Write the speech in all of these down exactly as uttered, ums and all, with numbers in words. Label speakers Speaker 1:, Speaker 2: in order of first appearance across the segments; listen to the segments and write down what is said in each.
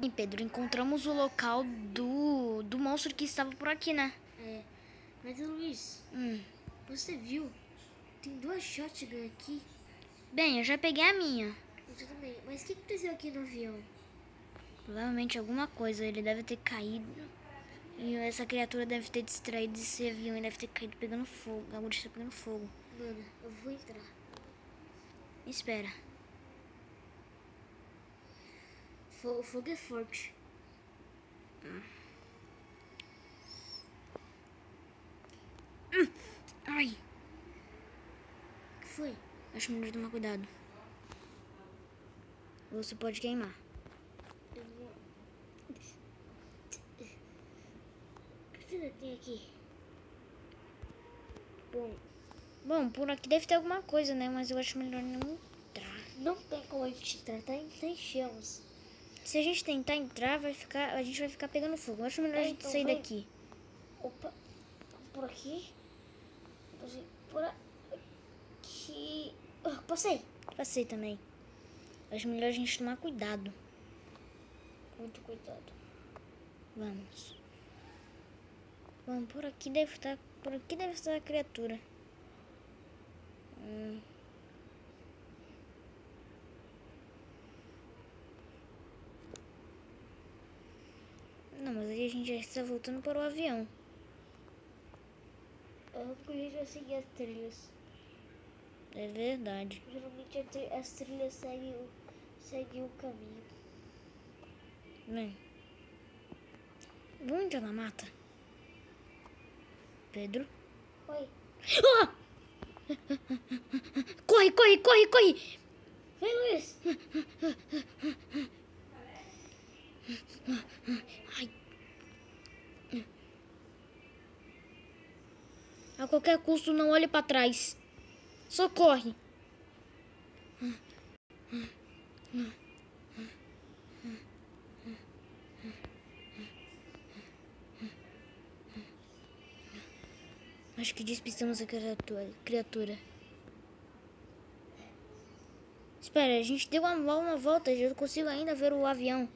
Speaker 1: E Pedro, encontramos o local do, do monstro que estava por aqui, né?
Speaker 2: É, mas Luiz,
Speaker 1: Hum.
Speaker 2: você viu? Tem duas shotgun aqui.
Speaker 1: Bem, eu já peguei a minha.
Speaker 2: Eu também. Mas o que aconteceu aqui no avião?
Speaker 1: Provavelmente alguma coisa. Ele deve ter caído. E essa criatura deve ter distraído esse avião. E deve ter caído pegando fogo. A mulher está pegando fogo.
Speaker 2: Mano, eu vou entrar.
Speaker 1: Espera.
Speaker 2: O fogo é forte.
Speaker 1: Hum. Hum. Ai.
Speaker 2: O que foi?
Speaker 1: Acho melhor tomar cuidado. Você pode queimar.
Speaker 2: Eu vou... O que ainda tem aqui? Bom...
Speaker 1: Bom, por aqui deve ter alguma coisa, né? Mas eu acho melhor não entrar.
Speaker 2: Não tem como a gente entrar, tá em, tá em chamas.
Speaker 1: Se a gente tentar entrar, vai ficar, a gente vai ficar pegando fogo. Eu acho melhor
Speaker 2: É,
Speaker 1: a gente
Speaker 2: então
Speaker 1: sair
Speaker 2: vai.
Speaker 1: daqui.
Speaker 2: Opa, por aqui. Por aqui. Oh, passei.
Speaker 1: Passei também. Acho melhor a gente tomar cuidado.
Speaker 2: Muito cuidado.
Speaker 1: Vamos. Bom, por aqui deve estar. Por aqui deve estar a criatura. Hum. Não, mas aí a gente já está voltando para o avião.
Speaker 2: Eu porque a gente vai seguir as trilhas.
Speaker 1: É verdade.
Speaker 2: Geralmente as trilhas seguem o, seguem o caminho.
Speaker 1: Vem. Vamos entrar na mata. Pedro?
Speaker 2: Oi.
Speaker 1: Ah! Corre, corre, corre, corre!
Speaker 2: Vem, Luiz!
Speaker 1: Ai. A qualquer custo, não olhe para trás. Só corre. Acho que despistamos a criatura. criatura. Espera, a gente deu uma, uma volta. Eu consigo ainda ver o avião.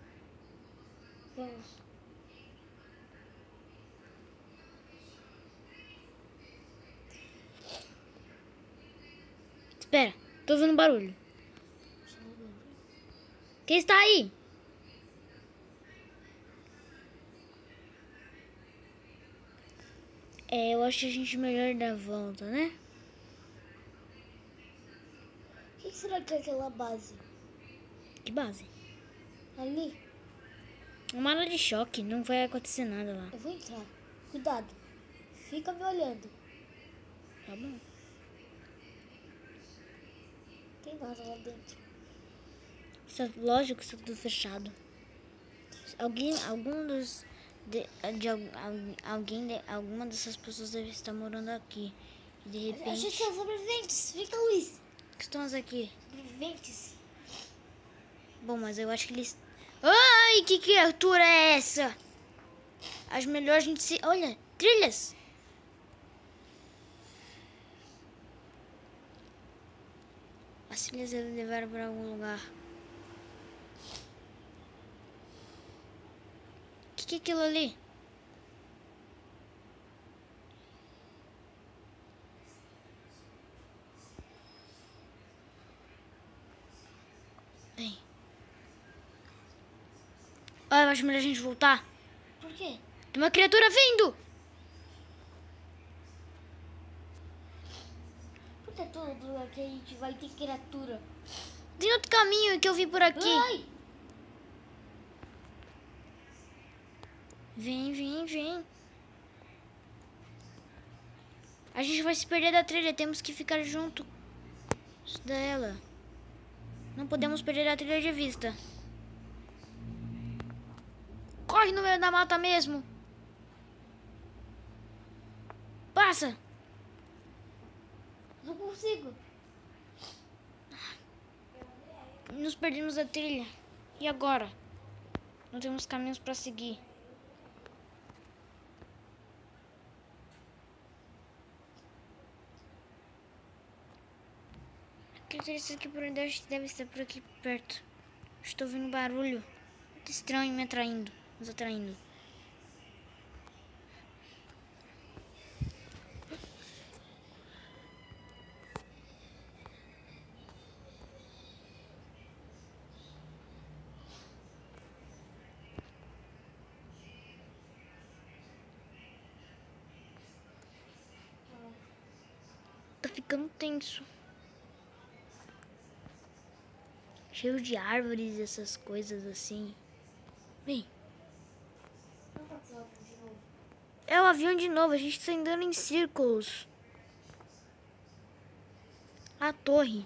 Speaker 2: Vamos.
Speaker 1: Espera, tô ouvindo barulho. Quem está aí? É, eu acho que a gente melhor dar a volta, né?
Speaker 2: O que será que é aquela base?
Speaker 1: Que base?
Speaker 2: Ali?
Speaker 1: Uma área de choque, não vai acontecer nada lá.
Speaker 2: Eu vou entrar. Cuidado. Fica me olhando.
Speaker 1: Tá bom.
Speaker 2: Não tem nada lá dentro.
Speaker 1: Isso é lógico que está tudo fechado. Alguém, algum dos... De, de, al- alguém, de, alguma dessas pessoas deve estar morando aqui. E de
Speaker 2: A
Speaker 1: repente...
Speaker 2: gente são sobreviventes. Fica, Luiz.
Speaker 1: que estamos aqui?
Speaker 2: Sobreviventes.
Speaker 1: Bom, mas eu acho que eles... Ai, que criatura é essa? Acho melhor a gente se... Olha, trilhas. As trilhas devem levar para algum lugar. O que, que é aquilo ali? Bem. Ah, eu acho melhor a gente voltar.
Speaker 2: Por quê?
Speaker 1: Tem uma criatura vindo!
Speaker 2: Por que todo lugar que a gente vai ter criatura?
Speaker 1: Tem outro caminho que eu vi por aqui.
Speaker 2: Ai!
Speaker 1: Vem, vem, vem. A gente vai se perder da trilha. Temos que ficar junto dela. Não podemos perder a trilha de vista. Corre no meio da mata mesmo. Passa.
Speaker 2: Não consigo.
Speaker 1: Nos perdemos da trilha. E agora? Não temos caminhos para seguir. Acredito que por onde deve estar por aqui perto. Estou ouvindo barulho. muito estranho me atraindo. Nos atraindo. Tá ficando tenso. Cheio de árvores e essas coisas assim. Vem. É o avião de novo. A gente tá andando em círculos. A torre.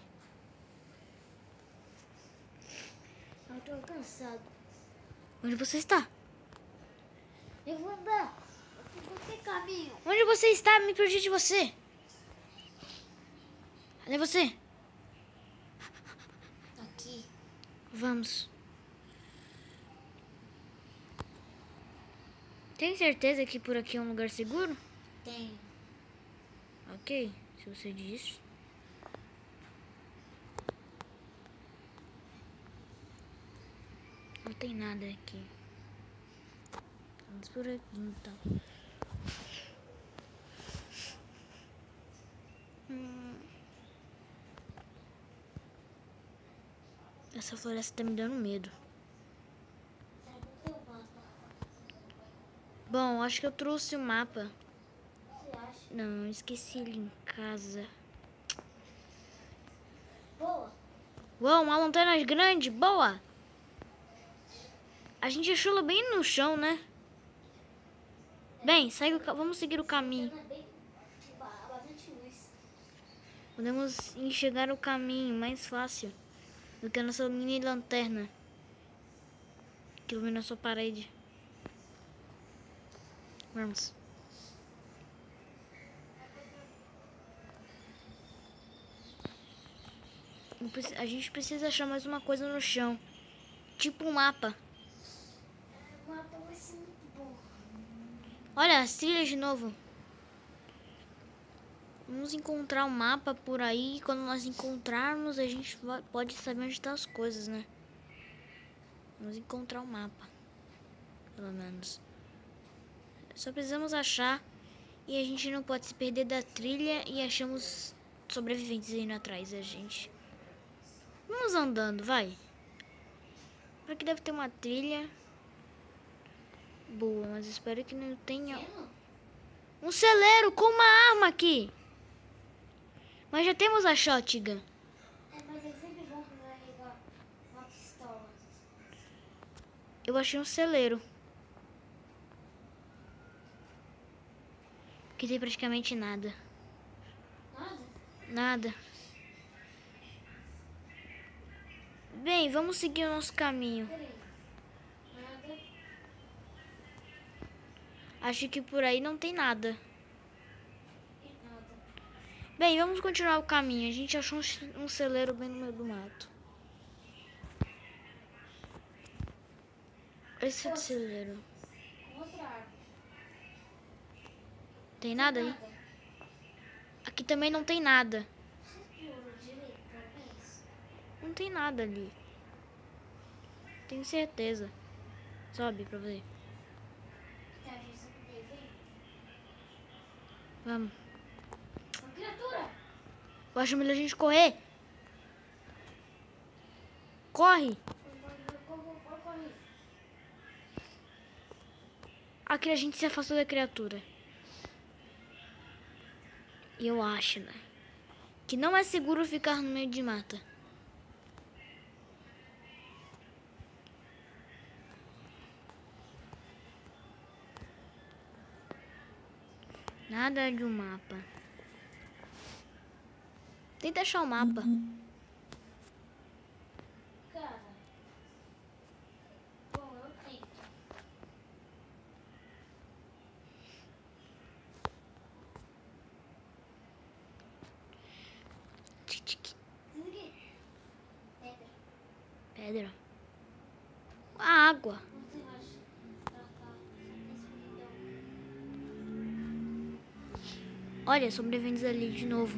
Speaker 2: Eu tô cansado.
Speaker 1: Onde você está?
Speaker 2: Eu vou andar. Eu vou ter caminho.
Speaker 1: Onde você está? Me perdi de você. Cadê você?
Speaker 2: Aqui.
Speaker 1: Vamos. Tem certeza que por aqui é um lugar seguro?
Speaker 2: Tenho.
Speaker 1: Ok, se você diz. Não tem nada aqui. Vamos por aqui então. Hum. Essa floresta tá me dando medo.
Speaker 2: Cadê o mapa?
Speaker 1: Bom, acho que eu trouxe o mapa.
Speaker 2: Você acha?
Speaker 1: Não, esqueci ele em casa.
Speaker 2: Boa.
Speaker 1: Uau, uma lanterna grande, boa! A gente achou ela bem no chão, né? Bem, segue o ca... vamos seguir o caminho.
Speaker 2: É bem, ba- bastante luz.
Speaker 1: Podemos enxergar o caminho mais fácil do que a nossa mini lanterna que ilumina a sua parede. Vamos. Eu preci- A gente precisa achar mais uma coisa no chão. Tipo um mapa.
Speaker 2: O mapa vai ser muito bom.
Speaker 1: Olha, as trilhas de novo. Vamos encontrar um mapa por aí. E quando nós encontrarmos, a gente vai- pode saber onde estão as coisas, né? Vamos encontrar um mapa. Pelo menos. Só precisamos achar. E a gente não pode se perder da trilha. E achamos sobreviventes indo atrás da gente. Vamos andando, vai. Por aqui deve ter uma trilha boa, mas espero que não tenha
Speaker 2: Vendo?
Speaker 1: um celeiro com uma arma aqui. Mas já temos a shotgun.
Speaker 2: É, mas é sempre bom carregar uma pistola.
Speaker 1: Eu achei um celeiro. Que tem praticamente nada.
Speaker 2: Nada?
Speaker 1: Nada. Bem, vamos seguir o nosso caminho.
Speaker 2: Peraí. Nada.
Speaker 1: Acho que por aí não tem nada.
Speaker 2: E nada.
Speaker 1: Bem, vamos continuar o caminho. A gente achou um, um celeiro bem no meio do mato. Esse é o celeiro.
Speaker 2: Com outra árvore.
Speaker 1: Tem nada aí?
Speaker 2: Nada.
Speaker 1: Aqui também não tem nada.
Speaker 2: Você pulou direito, talvez?
Speaker 1: Não tem nada ali. Tenho certeza. Sobe pra ver.
Speaker 2: Tá, Jesus, vem, vem.
Speaker 1: Vamos.
Speaker 2: Uma criatura!
Speaker 1: Eu acho melhor a gente correr. Corre.
Speaker 2: Corre, corre.
Speaker 1: Aqui a gente se afastou da criatura. E eu acho, né? Que não é seguro ficar no meio de mata. Nada de um mapa. Tenta achar o mapa.
Speaker 2: Cara. Bom, eu tento.
Speaker 1: Tic, tic.
Speaker 2: Desliguei. Pedra.
Speaker 1: Pedra. A água.
Speaker 2: Não tem mais. Pra cá. Escuridão.
Speaker 1: Olha, sobreviventes ali de novo.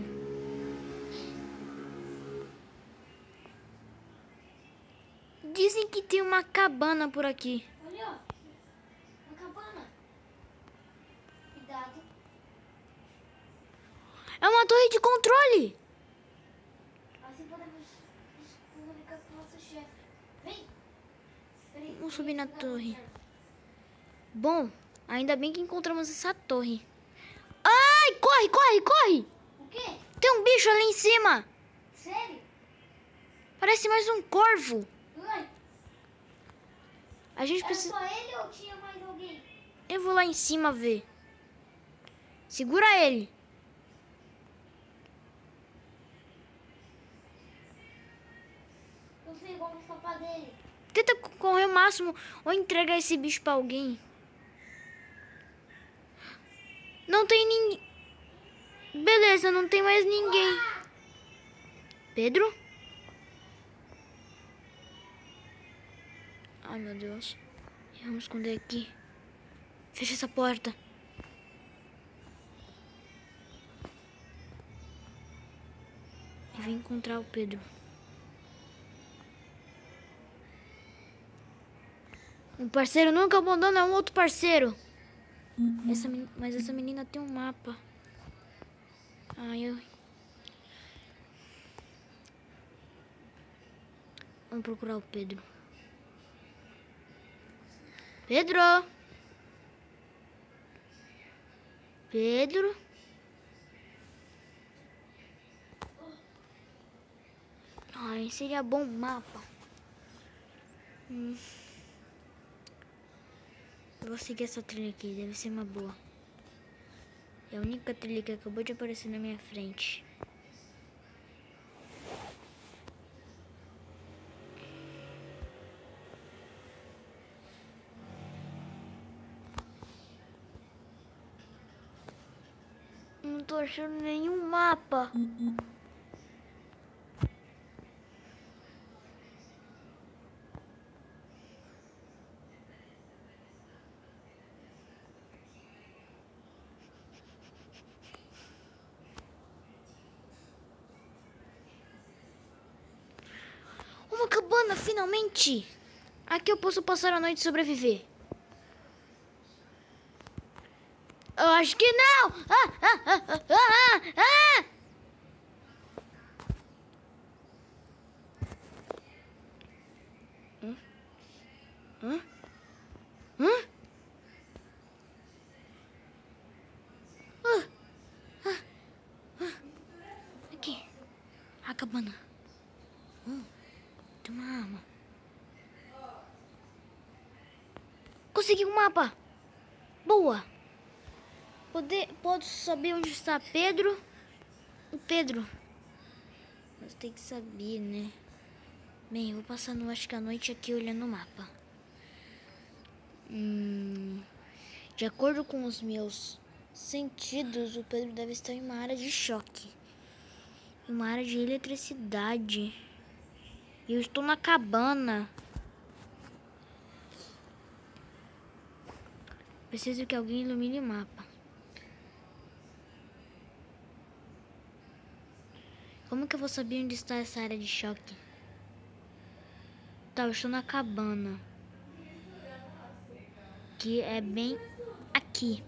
Speaker 1: Dizem que tem uma casa cabana por aqui.
Speaker 2: Olha, ó. Uma cabana. Cuidado.
Speaker 1: É uma torre de controle.
Speaker 2: Assim podemos comunicar com o nosso chefe. Vem. Peraí,
Speaker 1: Vamos subir na
Speaker 2: pegar
Speaker 1: torre.
Speaker 2: o lugar.
Speaker 1: Bom, ainda bem que encontramos essa torre. Ai, corre, corre, corre.
Speaker 2: O quê?
Speaker 1: Tem um bicho ali em cima.
Speaker 2: Sério?
Speaker 1: Parece mais um corvo.
Speaker 2: Ué,
Speaker 1: A gente
Speaker 2: era
Speaker 1: precisa...
Speaker 2: só ele ou tinha mais alguém?
Speaker 1: Eu vou lá em cima ver. Segura ele.
Speaker 2: Não sei como escapar dele.
Speaker 1: Tenta correr o máximo ou entregar esse bicho pra alguém. Não tem ninguém. Beleza, não tem mais ninguém. Pedro? Ai, meu Deus. Vamos esconder aqui. Fecha essa porta. E vem encontrar o Pedro. Um parceiro nunca abandona um outro parceiro. Essa, men- mas essa menina tem um mapa. Ai, eu... Vamos procurar o Pedro. Pedro! Pedro? Ai, seria bom um mapa. Hum. Eu vou seguir essa trilha aqui, deve ser uma boa. É a única trilha que acabou de aparecer na minha frente. Não tô achando nenhum mapa. Uma cabana, finalmente! Aqui eu posso passar a noite e sobreviver. Eu acho que não! Ah, ah, ah, ah, ah, ah! Hã? Hã? Hã? Ah, ah, ah. Aqui. A cabana. Hum, tem uma arma. Consegui um mapa. Boa. Poder, posso saber onde está Pedro? O Pedro. Mas tem que saber, né? Bem, eu vou passar no, acho que a noite aqui olhando o mapa. Hum, de acordo com os meus sentidos, o Pedro deve estar em uma área de choque. Em uma área de eletricidade. E eu estou na cabana. Preciso que alguém ilumine o mapa. Como que eu vou saber onde está essa área de choque? Tá, eu estou na cabana. Que é bem aqui.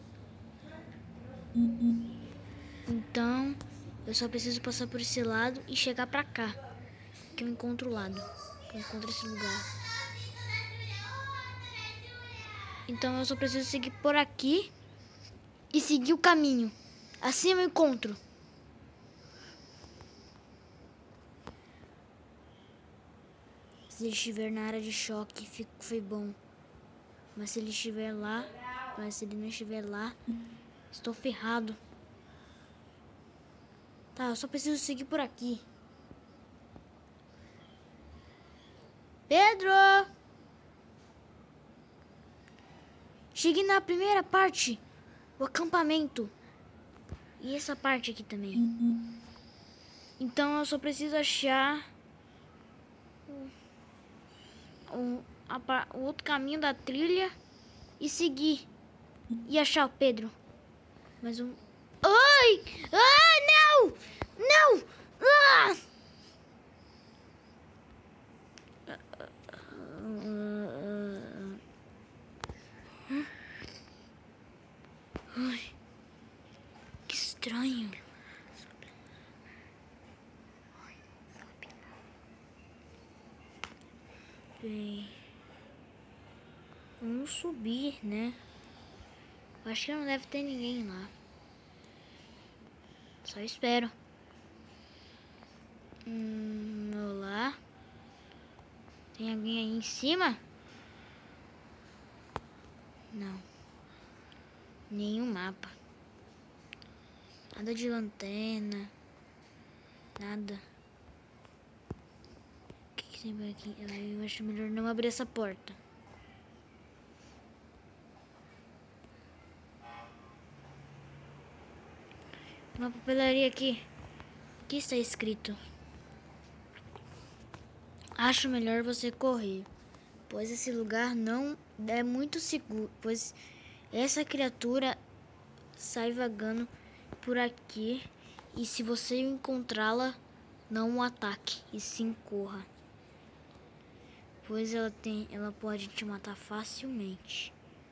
Speaker 1: Então, eu só preciso passar por esse lado e chegar pra cá. Que eu encontro o lado. Que eu encontro esse lugar. Então, eu só preciso seguir por aqui e seguir o caminho. Assim eu encontro. Se ele estiver na área de choque, fico, foi bom. Mas se ele estiver lá, mas se ele não estiver lá, estou ferrado. Tá, eu só preciso seguir por aqui. Pedro! Cheguei na primeira parte, o acampamento. E essa parte aqui também. Então eu só preciso achar o, a, o outro caminho da trilha e seguir. E achar o Pedro. Mas um... Ai! Ah, não! Não! Ah! estranho. Bem, vamos subir, né? Eu acho que não deve ter ninguém lá. Só espero. Hum, olá. Tem alguém aí em cima? Não. Nenhum mapa. Nada de lanterna. Nada. O que, que tem por aqui? Eu acho melhor não abrir essa porta. Uma papelaria aqui. O que está escrito? Acho melhor você correr, pois esse lugar não é muito seguro, pois essa criatura sai vagando por aqui e se você encontrá-la, não o ataque e sim corra, pois ela tem, ela pode te matar facilmente.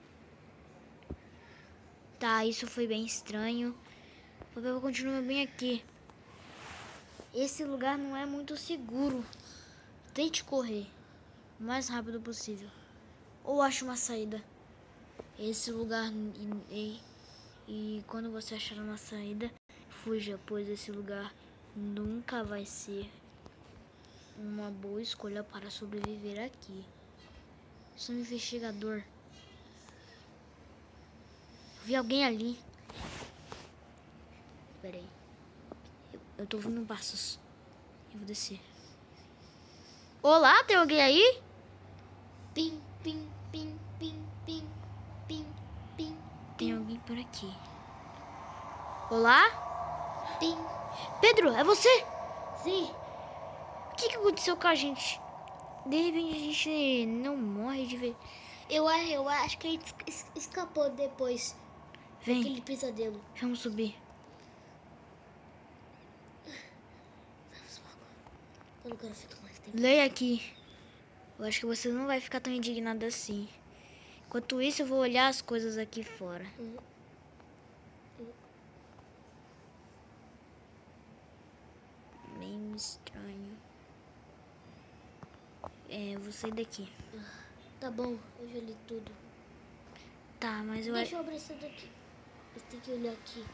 Speaker 1: Tá, isso foi bem estranho. O papel continua bem aqui. Esse lugar não é muito seguro. Tente correr o mais rápido possível. Ou ache uma saída. Esse lugar... E, e, e quando você achar uma saída, fuja, pois esse lugar nunca vai ser uma boa escolha para sobreviver aqui. Sou um investigador. Vi alguém ali. Pera aí. Eu, eu tô ouvindo passos. Eu vou descer. Olá, tem alguém aí? Pim, pim, pim, pim, pim, pim, pim. Tem alguém por aqui. Olá? Pim. Pedro, é você? Sim. O que, que aconteceu com a gente? De repente a gente não morre de ver.
Speaker 2: Eu, eu acho que a gente es- escapou depois
Speaker 1: Vem,
Speaker 2: daquele pesadelo.
Speaker 1: vamos subir.
Speaker 2: Eu não quero ficar mais tempo.
Speaker 1: Leia aqui. Eu acho que você não vai ficar tão indignado assim. Enquanto isso, eu vou olhar as coisas aqui fora.
Speaker 2: Hum.
Speaker 1: Bem estranho. É, eu vou sair daqui.
Speaker 2: Tá bom, eu já li tudo.
Speaker 1: Tá, mas eu...
Speaker 2: Deixa eu abrir essa daqui. Você tem que olhar aqui.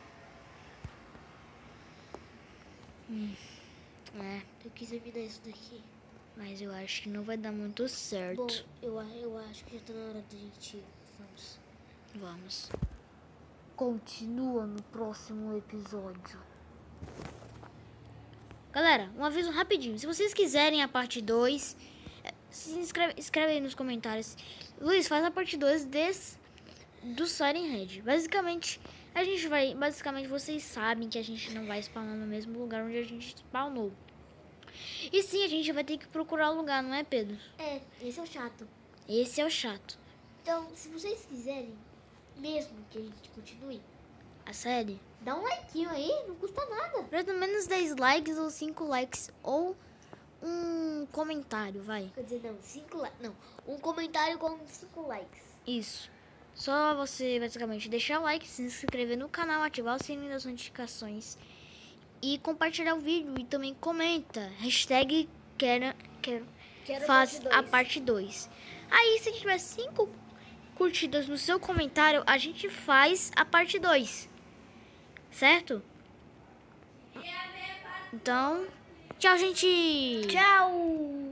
Speaker 1: Hum, é,
Speaker 2: Eu quis examinar isso daqui.
Speaker 1: mas eu acho que não vai dar muito certo.
Speaker 2: Bom, eu, eu acho que já tá na hora da gente ir. Vamos.
Speaker 1: Vamos. Continua no próximo episódio. Galera, um aviso rapidinho. Se vocês quiserem a parte dois, se inscreve, escreve aí nos comentários. Luiz, faz a parte dois desse, do Siren Head. Basicamente, a gente vai... Basicamente, vocês sabem que a gente não vai spawnar no mesmo lugar onde a gente spawnou. E sim, a gente vai ter que procurar lugar, não é, Pedro?
Speaker 2: É, esse é o chato.
Speaker 1: Esse é o chato.
Speaker 2: Então, se vocês quiserem mesmo que a gente continue,
Speaker 1: A série?
Speaker 2: dá um like aí, não custa nada.
Speaker 1: Pelo menos dez likes ou cinco likes. Ou um comentário, vai.
Speaker 2: Quer dizer, não, cinco likes. Não, um comentário com cinco likes.
Speaker 1: Isso. Só você, basicamente, deixar o like, se inscrever no canal, ativar o sininho das notificações e compartilhar o vídeo. E também comenta. Hashtag quero, quero,
Speaker 2: Quero
Speaker 1: faz
Speaker 2: parte dois.
Speaker 1: a parte dois. Aí, se tiver cinco curtidas no seu comentário, a gente faz a parte dois. Certo? Então, tchau, gente!
Speaker 2: Tchau!